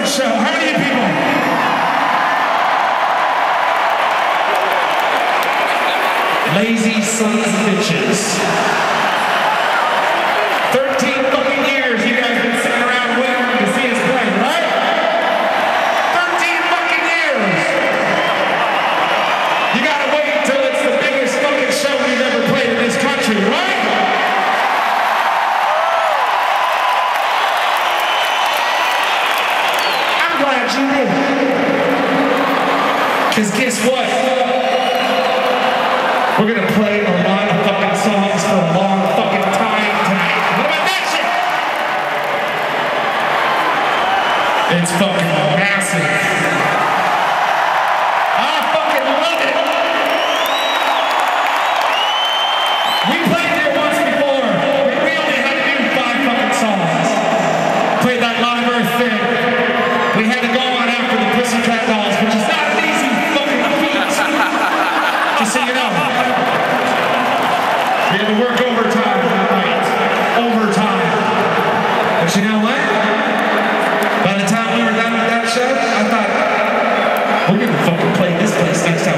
fucking show. How many people? Lazy sons of bitches. 13 fucking years you guys been sitting around waiting to see us play, right? 13 fucking years. You gotta wait until it's the biggest fucking show we've ever played in this country, right? I'm glad you did. Cause guess what? We're gonna play a lot of fucking songs for a long fucking time tonight. What about that shit? It's fucking massive. I fucking love it. We played there once before. We only had to do 5 fucking songs. Played that Live Earth thing. We had to go on after the Pussycat Dolls, which is not an easy fucking feat. Just so you know. We had to work overtime that night. Overtime. But you know what? By the time we were done with that show, I thought, we're gonna fucking play this place next time.